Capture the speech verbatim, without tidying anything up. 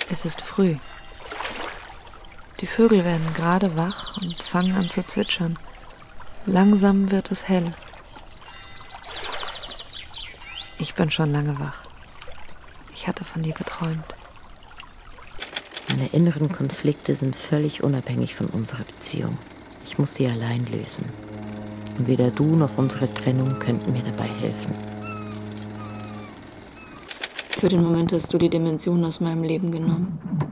Es ist früh. Die Vögel werden gerade wach und fangen an zu zwitschern. Langsam wird es hell. Ich bin schon lange wach. Ich hatte von dir geträumt. Meine inneren Konflikte sind völlig unabhängig von unserer Beziehung. Ich muss sie allein lösen. Und weder du noch unsere Trennung könnten mir dabei helfen. Für den Moment hast du die Dimension aus meinem Leben genommen.